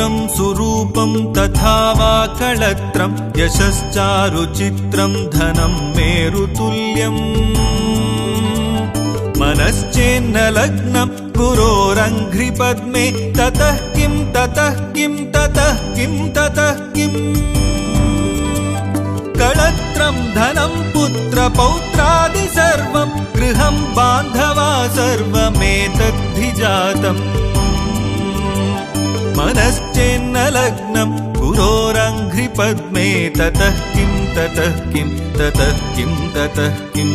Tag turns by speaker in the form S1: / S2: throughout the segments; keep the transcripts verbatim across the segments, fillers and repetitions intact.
S1: शरीरं सुरूपं तथा वा कळत्रं यशश्चारुचित्रं धनं मेरुतुल्यम् मनश्चेन्न लग्नं गुरोरङ्घ्रिपद्मे ततः किं ततः किं ततः किं ततः किम् कळत्रं धनं पुत्रपौत्रादि सर्वं गृहं बान्धवा सर्वमेतद्धिजातम् मनश्चेन्न लग्नं गुरोरङ्घ्रिपद्मे ततः किं ततः किं ततः किं ततः किम्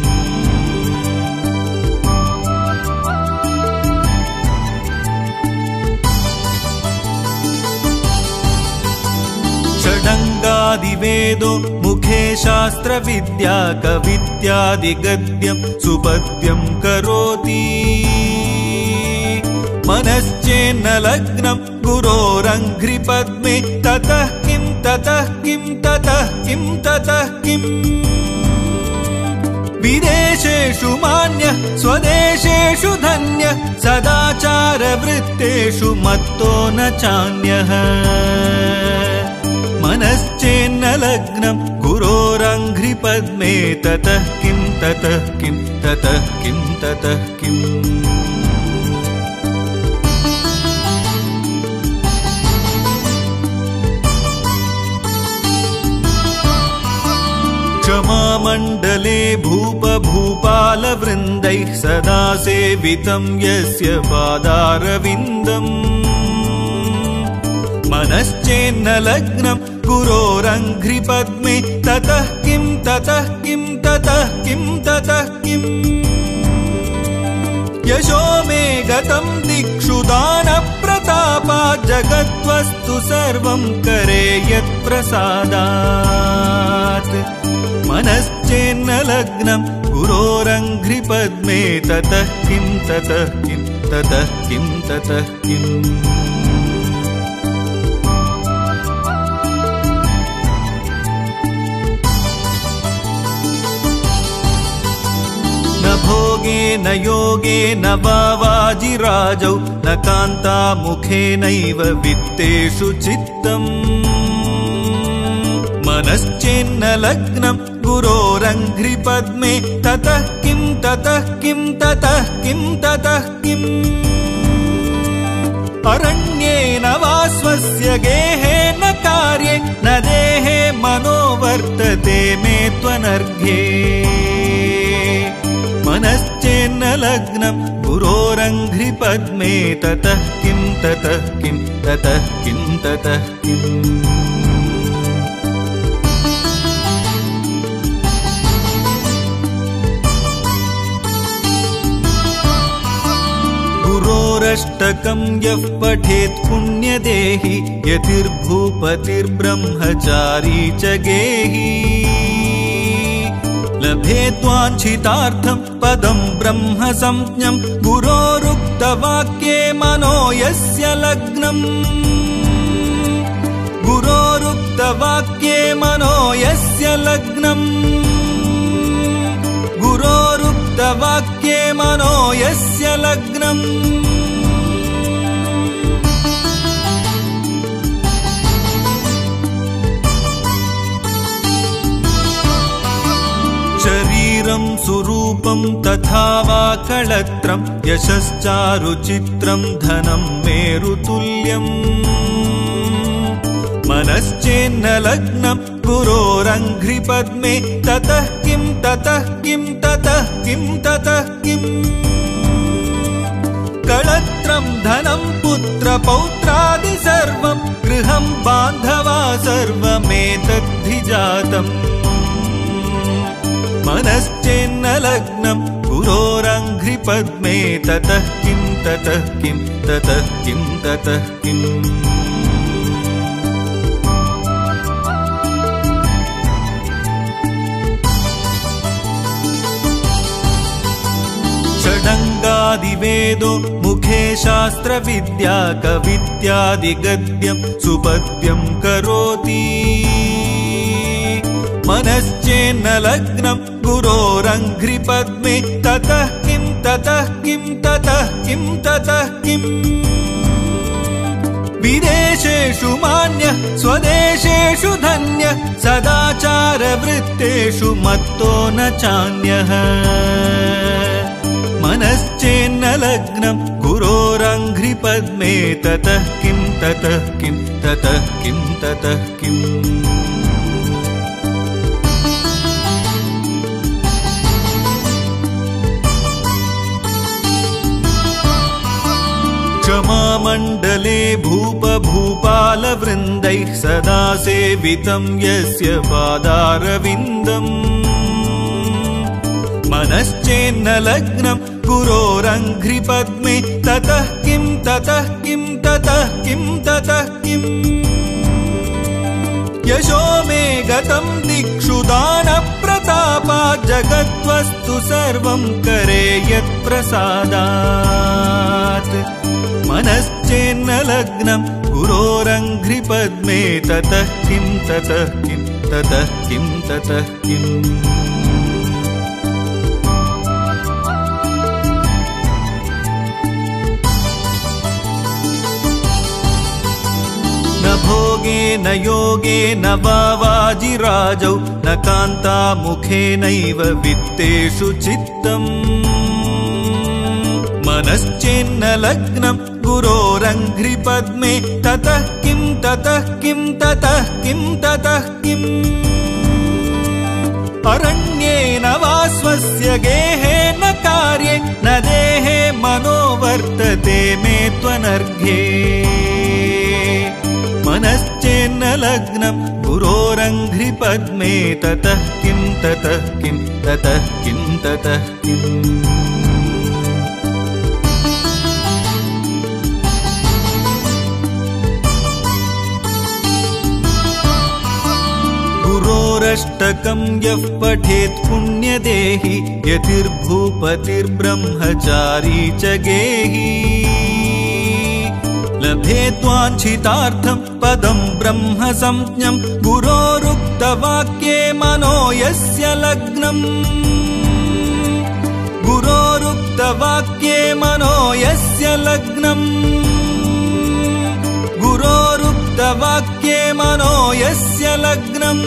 S1: षडङ्गादिवेदो मुखे शास्त्रविद्या कवित्यादिगद्यं सुपद्यं करोति मनश्चेन्न लग्नं गुरोरङ्घ्रिपद्मे ततः किं ततः किं ततः किं ततः किम् विदेशेषु मान्यः स्वदेशेषु धन्यः सदाचारवृत्तेषु मत्तो न चान्यः मनश्चेन्न लग्नं गुरोरङ्घ्रिपद्मे ततः किं ततः किं ततः किं ततः किम् क्षमामण्डले भूपभूपालवृन्दैः सदा सेवितं यस्य पादारविन्दम् मनश्चेन्न लग्नं गुरोरङ्घ्रिपद्मे ततः किं ततः किं ततः किं ततः किम् यशो मे गतं दिक्षु दानप्रतापात् जगद्वस्तु सर्वं करे यत्प्रसादात् मनश्चेन्न लग्नं गुरोरङ्घ्रिपद्मे ततः किं ततः किं ततः किं ततः किम् न भोगे न योगे न वा वाजिराजौ न कान्तामुखेनैव वित्तेषु चित्तम् मनश्चेन्न लग्नं गुरोरङ्घ्रिपद्मे ततः किं ततः किं ततः किं ततः किम् अरण्येन वा स्वस्य गेहेन कार्ये न देहे मनो वर्तते मे त्वनर्घ्ये मनश्चेन्न लग्नं गुरोरङ्घ्रिपद्मे ततः किं ततः किं ततः किं ततः किम् गुरोरष्टकं यः पठेत् पुण्यदेहि यतिर्भूपतिर्ब्रह्मचारी च गेहि लभेत्वाञ्छितार्थं पदं ब्रह्म संज्ञं गुरोरुक्तवाक्ये मनो यस्य लग्नम् गुरोरुक्तवाक्ये मनो यस्य लग्नम् गुरोरुक्तवाक्ये मनो यस्य लग्नम् शरीरं सुरूपं तथा वा कळत्रं यशश्चारुचित्रं धनं मेरुतुल्यम् मनश्चेन्न लग्नं गुरोरङ्घ्रिपद्मे ततः किं ततः किं ततः किं ततः किम् कळत्रं धनं पुत्रपौत्रादि सर्वं गृहं बान्धवा सर्वमेतद्धिजातम् मनश्चेन्न लग्नं गुरोरङ्घ्रिपद्मे ततः किं ततः किं ततः किं ततः किम् षडङ्गादिवेदो मुखे शास्त्रविद्या कवित्यादिगद्यं सुपद्यं करोति मनश्चेन्न लग्नं गुरोरङ्घ्रिपद्मे ततः किं ततः किं ततः किं ततः किम् विदेश विदेशेषु मान्यः स्वदेशेषु धन्यः सदाचारवृत्तेषु मत्तो न चान्यः मनश्चेन्न लग्नं गुरोरङ्घ्रिपद्मे ततः किं ततः किं ततः किं ततः किम् क्षमामण्डले भूपभूपालवृन्दैः सदा सेवितं यस्य पादारविन्दम् मनश्चेन्न लग्नं गुरोरङ्घ्रिपद्मे ततः किं ततः किं ततः किं ततः किम् यशो मे गतं दिक्षु दानप्रतापात् जगद्वस्तु सर्वं करे यत्प्रसादात् मनश्चेन्न लग्नं गुरोरङ्घ्रिपद्मे ततः किं ततः किं ततः किं ततः किम् न भोगे न योगे न वा वाजिराजौ न कान्तामुखेनैव वित्तेषु चित्तम् मनश्चेन्न लग्नं गुरोरङ्घ्रिपद्मे ततः किं ततः किं ततः किं ततः किम् अरण्येन वा स्वस्य गेहेन कार्ये न देहे मनो वर्तते मे त्वनर्घ्ये मनश्चेन्न लग्नं गुरोरङ्घ्रिपद्मे ततः किं ततः किं ततः किं ततः किम् गुरोरष्टकं यः पठेत् पुण्यदेहि यतिर्भूपतिर्ब्रह्मचारी च गेहि लभेद्वाञ्छितार्थं पदं ब्रह्म संज्ञं गुरोरुक्तवाक्ये मनो यस्य लग्नम् गुरोरुक्तवाक्ये मनो यस्य लग्नम् गुरोरुक्तवाक्ये मनो यस्य लग्नम्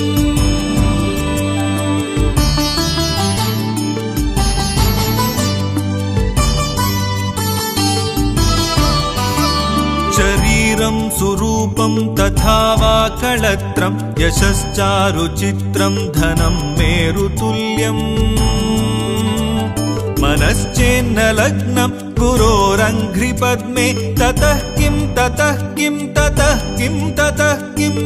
S1: शरीरं सुरूपं तथा वा कळत्रं यशश्चारुचित्रं धनं मेरुतुल्यम् मनश्चेन्न लग्नं गुरोरङ्घ्रिपद्मे ततः किं ततः किं ततः किं ततः किम्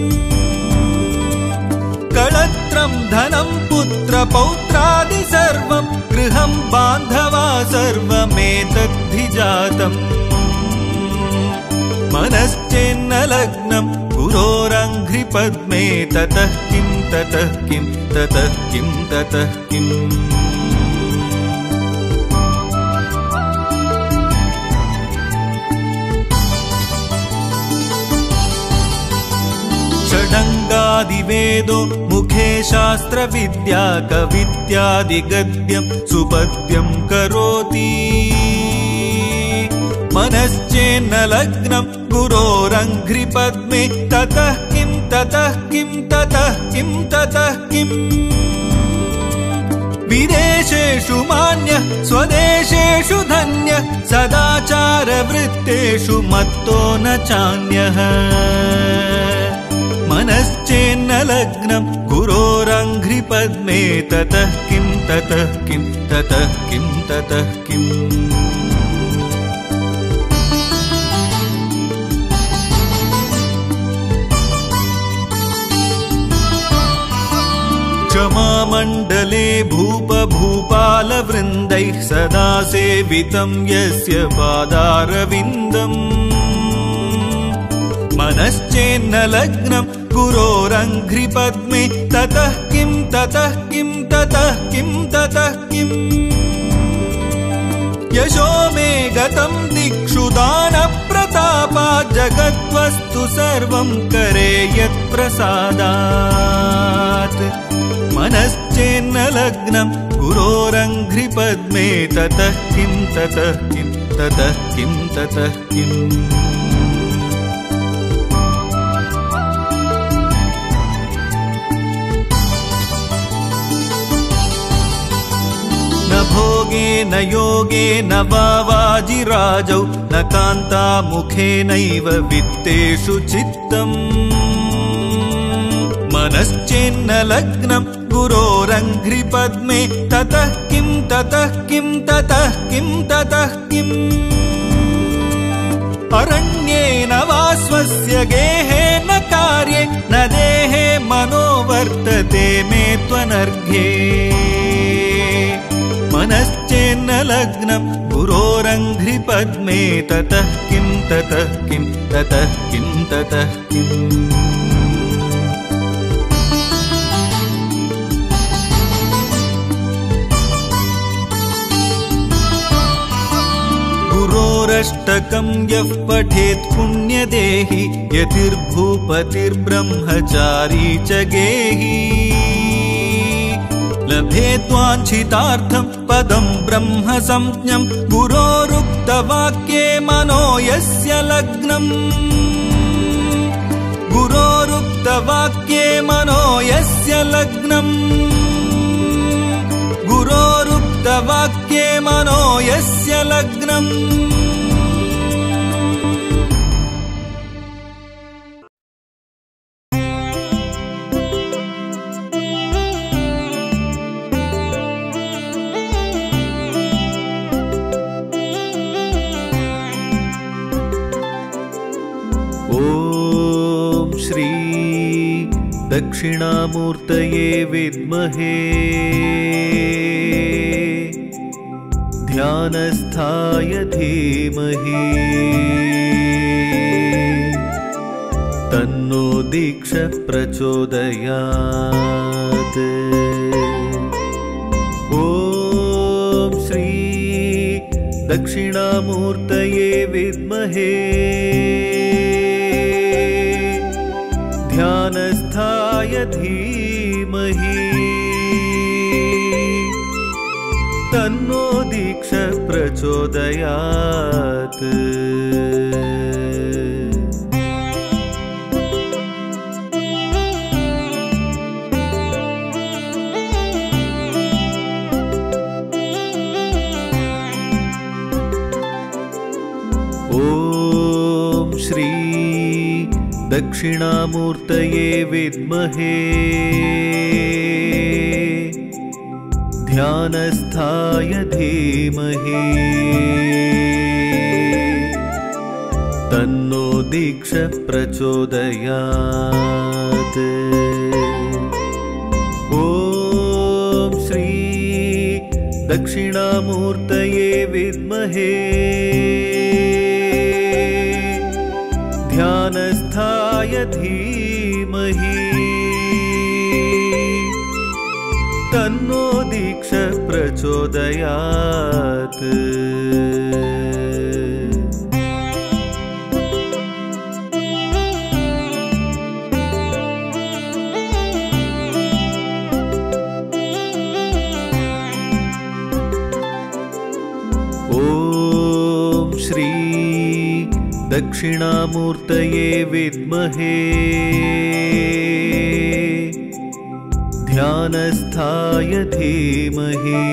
S1: कळत्रं धनं पुत्रपौत्रादि सर्वं गृहं बान्धवा सर्वमेतद्धिजातम् मनश्चेन्न लग्नं गुरोरङ्घ्रिपद्मे ततः किं ततः किं ततः किं ततः किम् षडङ्गादिवेदो मुखे शास्त्रविद्या कवित्यादिगद्यं सुपद्यं करोति मनश्चेन्न लग्नं गुरोरङ्घ्रिपद्मे ततः किं ततः किं ततः किं ततः किम् विदेशेषु मान्यः स्वदेशेषु धन्यः सदाचारवृत्तेषु मत्तो न चान्यः मनश्चेन्न लग्नं गुरोरङ्घ्रिपद्मे ततः किं ततः किं ततः किं ततः किम् क्षमामण्डले भूपभूपालवृन्दैः सदा सेवितं यस्य पादारविन्दम् मनश्चेन्न लग्नं गुरोरङ्घ्रिपद्मे ततः किं ततः किं ततः किं ततः किम् यशो मे गतं दिक्षु दानप्रतापात् जगद्वस्तु सर्वं करे यत्प्रसादात् मनश्चेन्न लग्नं गुरोरङ्घ्रिपद्मे ततः किं ततः किं ततः किं ततः किम् न योगेन वा वाजिराजौ न कान्तामुखेनैव वित्तेषु चित्तम् मनश्चेन्न लग्नं गुरोरङ्घ्रिपद्मे ततः किं ततः किं ततः किं ततः किम् अरण्येन वा स्वस्य गेहेन कार्ये न देहे मनो वर्तते मे त्वनर्घ्ये मनश्चेन्न लग्नं गुरोरङ्घ्रिपद्मे ततः किं ततः किं ततः किं ततः किम् गुरोरष्टकं यः पठेत् पुण्यदेहि यतिर्भूपतिर्ब्रह्मचारी च गेहि लभेद्वाञ्छितार्थं पदं ब्रह्म संज्ञं गुरोरुक्तवाक्ये मनो यस्य लग्नम् गुरोरुक्तवाक्ये मनो यस्य लग्नम् गुरोरुक्तवाक्ये मनो यस्य लग्नम् दक्षिणामूर्तये विद्महे ध्यानस्थाय धीमहि तन्नो दीक्षः प्रचोदयात्। ॐ श्री दक्षिणामूर्तये विद्महे ध्यानस्थाय धीमहि तन्नो दीक्षः प्रचोदयात्। ॐ श्री दक्षिणामूर्तये विद्महे ध्यानस्थाय धीमहि तन्नो दीक्षः प्रचोदयात्। ॐ श्री दक्षिणामूर्तये विद्महे ध्यानस्थाय धीमहि तन्नो दीक्षः प्रचोदयात्। ॐ श्री दक्षिणामूर्तये विद्महे ध्यानस्थाय धीमहि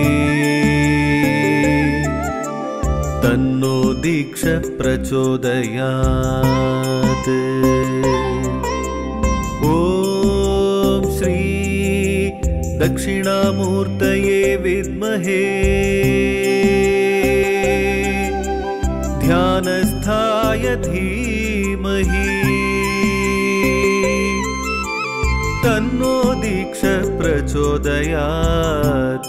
S1: तन्नो दीक्षः प्रचोदयात्। ॐ श्री दक्षिणामूर्तये विद्महे ध्यानस्थाय धीमहि तन्नो दीक्षः प्रचोदयात्।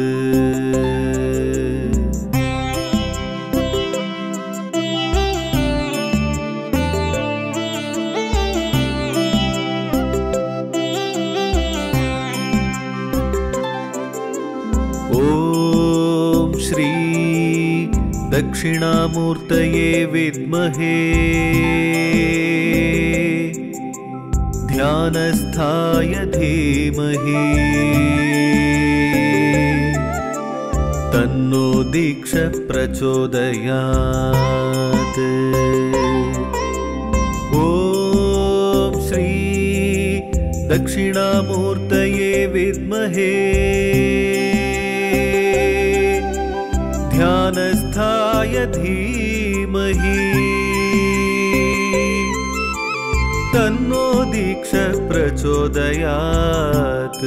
S1: ॐ श्री दक्षिणामूर्तये विद्महे ध्यानस्थाय धीमहि तन्नो दीक्षः प्रचोदयात्। ॐ श्री दक्षिणामूर्तये विद्महे ध्यानस्थाय धीमहि तन्नो दीक्षा प्रचोदयात्।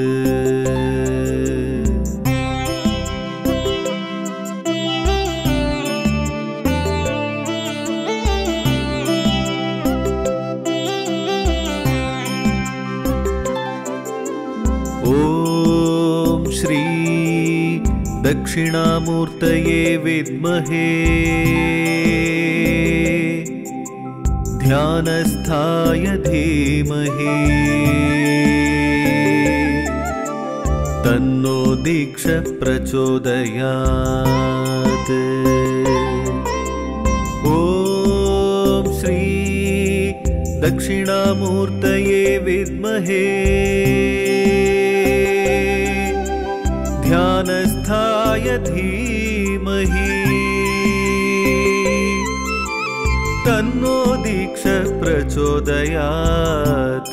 S1: ॐ श्री दक्षिणामूर्तये विद्महे ध्यानस्थाय धीमहि तन्नो दीक्षा प्रचोदयात्। ॐ श्री दक्षिणामूर्तये विद्महे ध्यानस्थाय धीमहि तन्नो दीक्षा प्रचोदयात्।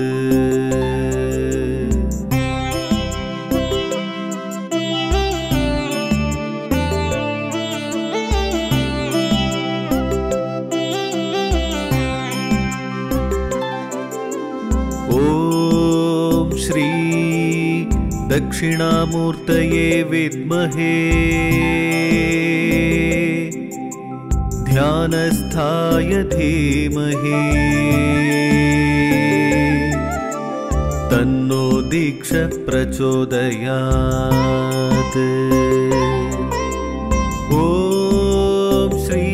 S1: ॐ श्री दक्षिणामूर्तये विद्महे ध्यानस्थाय धीमहि तन्नो दीक्षा प्रचोदयात्। ॐ श्री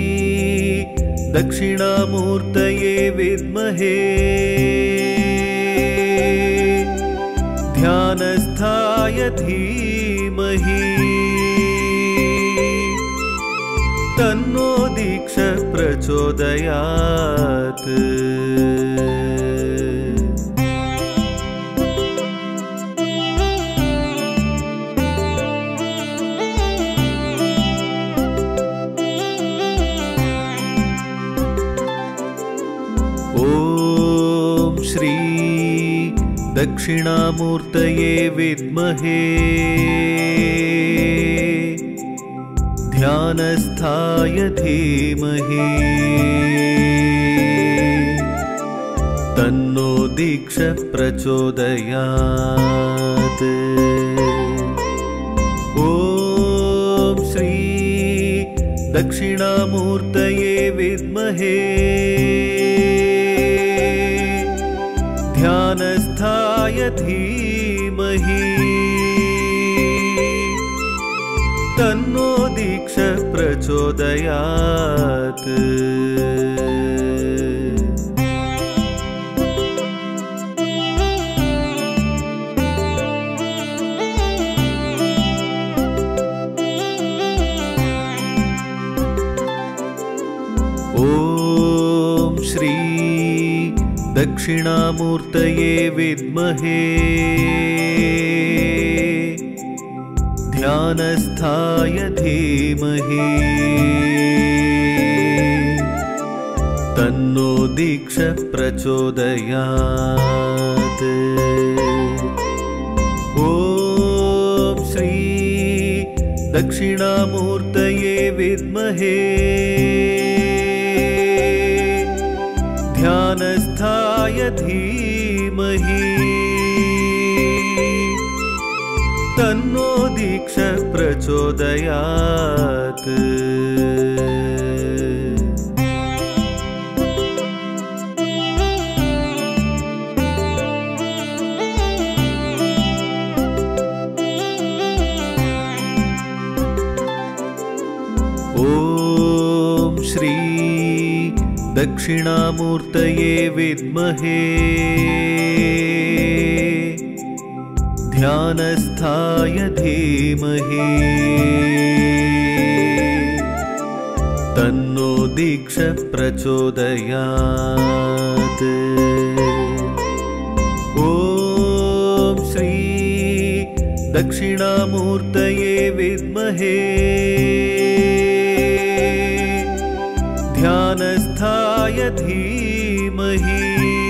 S1: दक्षिणामूर्तये विद्महे ध्यानस्थाय धीमहि तन्नो दीक्षा प्रचोदयात्। ॐ श्री दक्षिणामूर्तये विद्महे ध्यानस्थाय धीमहि तन्नो दीक्षा प्रचोदयात्। ॐ श्री दक्षिणामूर्तये विद्महे ध्यानस्थाय धीमहि तन्नो दीक्षा प्रचोदयात्। ॐ श्री दक्षिणामूर्तये विद्महे ध्यानस्थाय धीमहि तन्नो दीक्षा प्रचोदयात्। ॐ श्री दक्षिणामूर्तये विद्महे ध्यानस्थाय धीमहि तन्नो दीक्षा प्रचोदयात्। ॐ श्री दक्षिणामूर्तये विद्महे ध्यानस्थाय धीमहि तन्नो दीक्षा प्रचोदयात्। ॐ श्री दक्षिणामूर्तये विद्महे ध्यानस्थाय धीमहि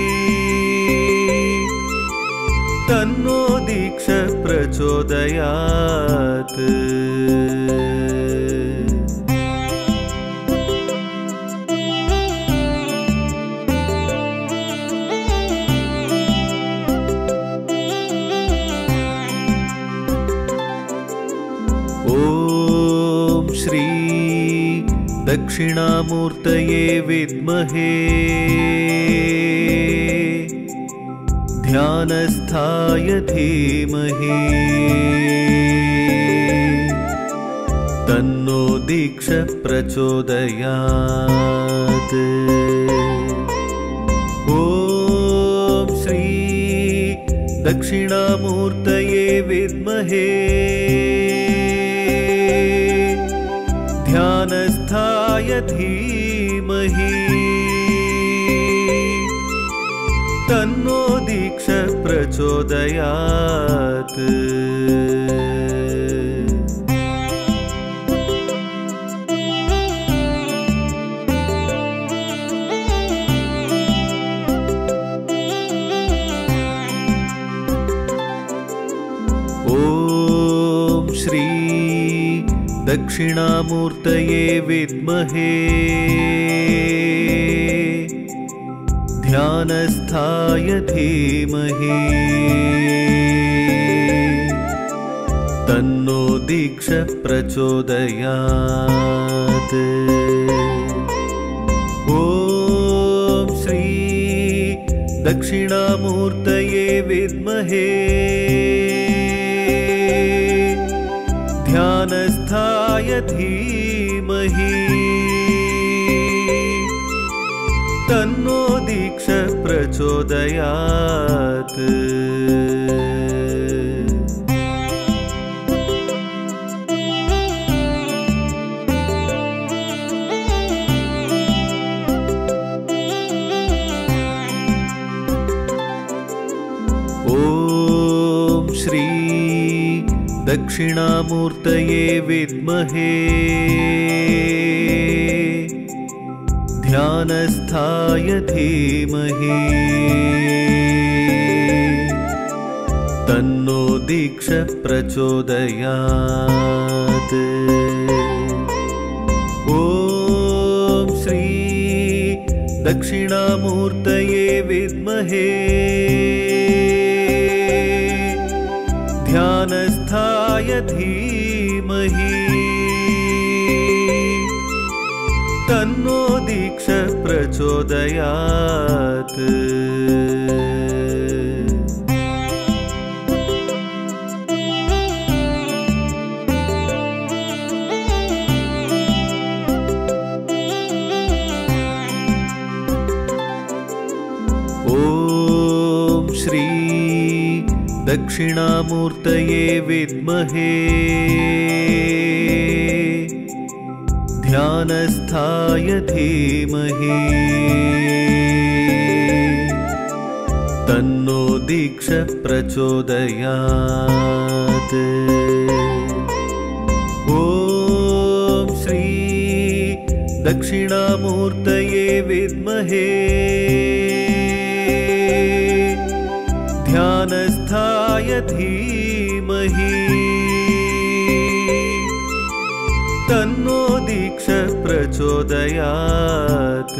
S1: तन्नो दीक्षा प्रचोदयात्। दक्षिणामूर्तये विद्महे ध्यानस्थाय धीमहि तन्नो दीक्षः प्रचोदयात्। ॐ श्री दक्षिणामूर्तये विद्महे ध्यानस्थाय धीमहि तन्नो दीक्षः प्रचोदयात्। ॐ श्री दक्षिणामूर्तये विद्महे ध्यानस्थाय धीमहि तन्नो दीक्षः प्रचोदयात्। ॐ श्री दक्षिणामूर्तये विद्महे ध्यानस्थाय धीमहि तन्नो दीक्षः प्रचोदयात्। ॐ श्री दक्षिणामूर्तये विद्महे ध्यानस्थाय धीमहि तन्नो दीक्षः प्रचोदयात्। ॐ श्री दक्षिणामूर्तये विद्महे ध्यानस्थाय धीमहि तन्नो दीक्षः प्रचोदयात्। ॐ श्री दक्षिणामूर्तये विद्महे ध्यानस्थाय धीमहि तन्नो दीक्षः प्रचोदयात्। ॐ श्री दक्षिणामूर्तये विद्महे ध्यानस्थाय धीमहि तन्नो दीक्षः प्रचोदयात्।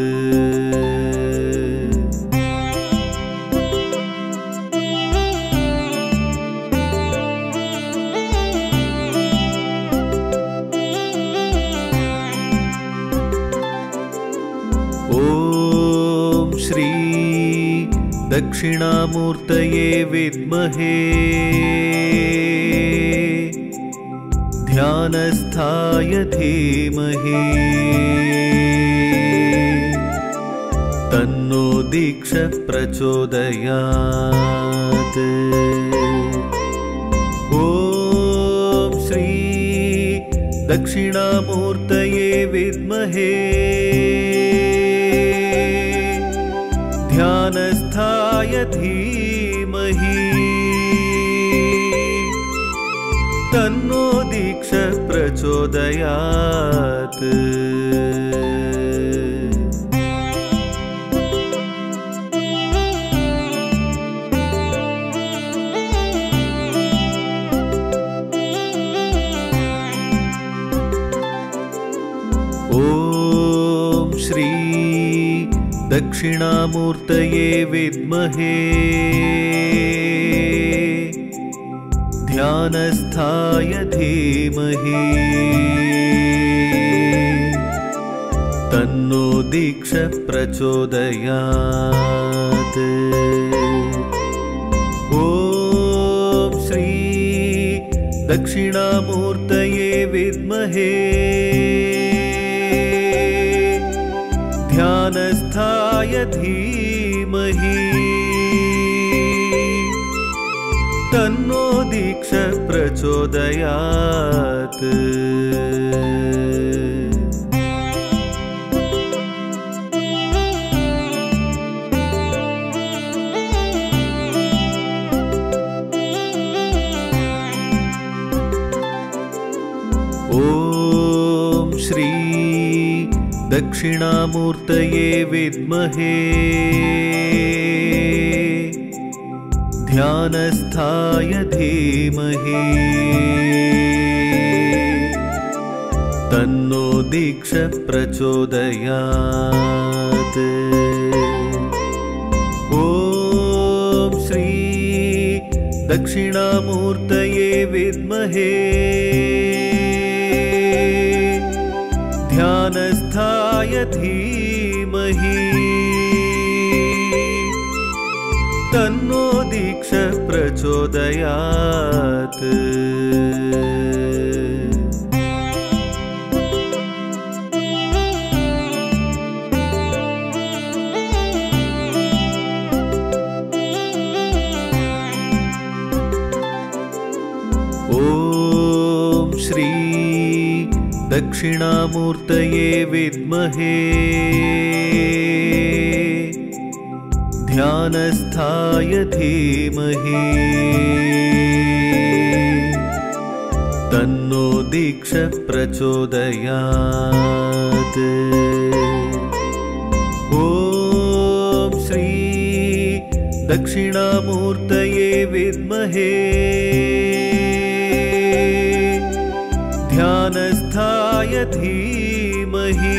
S1: ॐ श्री दक्षिणामूर्तये विद्महे ध्यानस्थाय धीमहि तन्नो दीक्षः प्रचोदयात्। ॐ श्री दक्षिणामूर्तये विद्महे ध्यानस्थाय धीमहि तन्नो दीक्षः प्रचोदयात्। ॐ श्री दक्षिणामूर्तये विद्महे ध्यानस्थाय धीमहि तन्नो दीक्ष प्रचोदयात्। ॐ श्री दक्षिणामूर्तये विद्महे ध्यानस्थाय धीमहि तन्नो दीक्ष प्रचोदयात्। ॐ श्री दक्षिणामूर्तये विद्महे ध्यानस्थाय धीमहि तन्नो दीक्ष प्रचोदयात्। ॐ श्री दक्षिणामूर्तये विद्महे ध्यानस्थाय धीमहि तन्नो दीक्ष प्रचोदयात्। ॐ श्री दक्षिणामूर्तये विद्महे ध्यानस्थाय धीमहि तन्नो दीक्ष प्रचोदयात्। ॐ श्री दक्षिणामूर्तये विद्महे ध्यानस्थाय धीमहि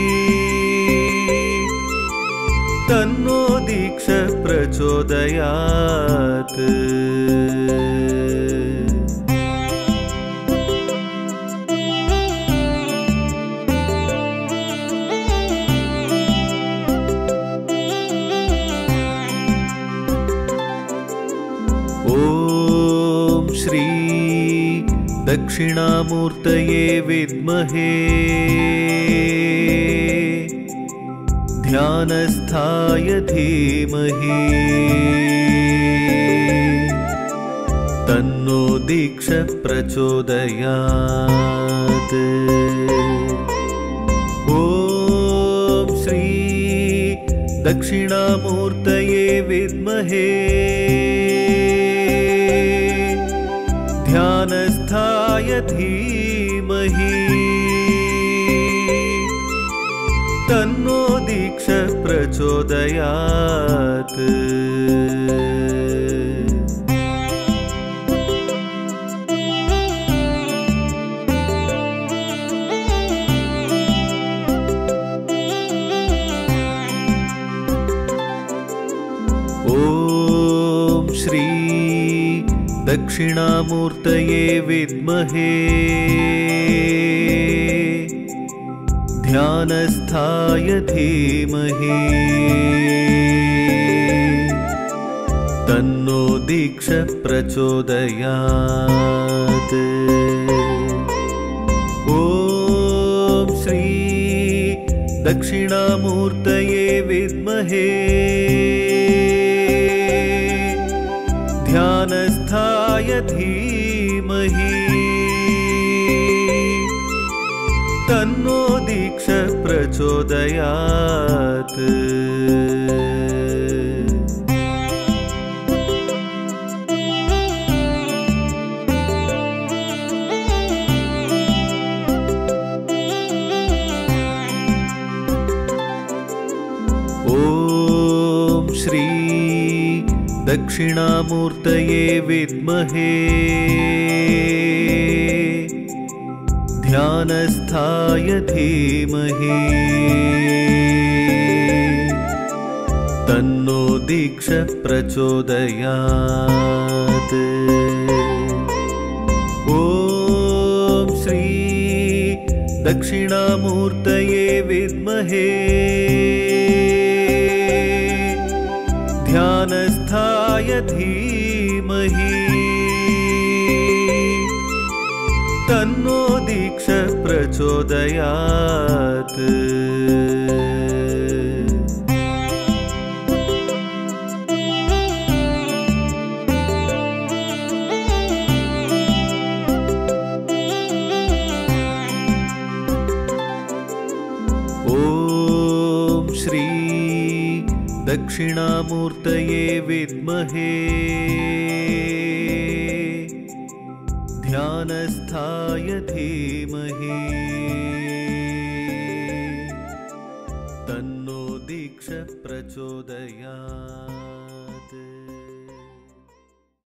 S1: तन्नो दीक्ष प्रचोदयात्। ॐ श्री दक्षिणामूर्तये विद्महे ध्यानस्थाय धीमहि तन्नो दीक्ष प्रचोदयात्। ॐ श्री दक्षिणामूर्तये विद्महे ध्यानस्थाय धीमहि तन्नो दीक्ष प्रचोदयात्। ॐ श्री दक्षिणामूर्तये विद्महे ध्यानस्थाय धीमहि तन्नो दीक्ष प्रचोदयात्। ॐ श्री दक्षिणामूर्तये विद्महे ध्यानस्थाय धीमहि तन्नो दीक्ष प्रचोदयात्। ॐ श्री दक्षिणामूर्तये विद्महे ध्यानस्थाय धीमहि तन्नो दीक्ष प्रचोदयात्। ॐ श्री दक्षिणामूर्तये विद्महे ध्यानस्थाय धीमहि तन्नो दीक्षा प्रचोदयात्। ॐ श्री दक्षिणामूर्तये विद्महे ध्यानस्थाय धीमहि तन्नो दीक्षा प्रचोदयात्।